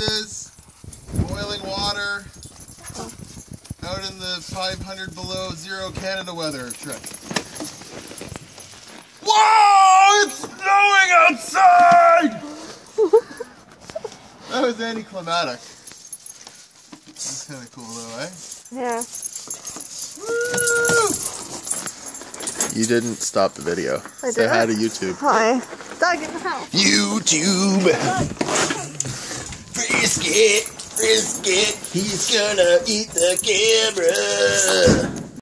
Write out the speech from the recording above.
horses, boiling water, out in the 500 below zero Canada weather trip. Whoa! It's snowing outside! That was anticlimactic. That's kind of cool though, eh? Yeah. Woo! You didn't stop the video. Say hi to YouTube. Hi. Doug in the house. YouTube! Frisket! Frisket! He's gonna eat the camera!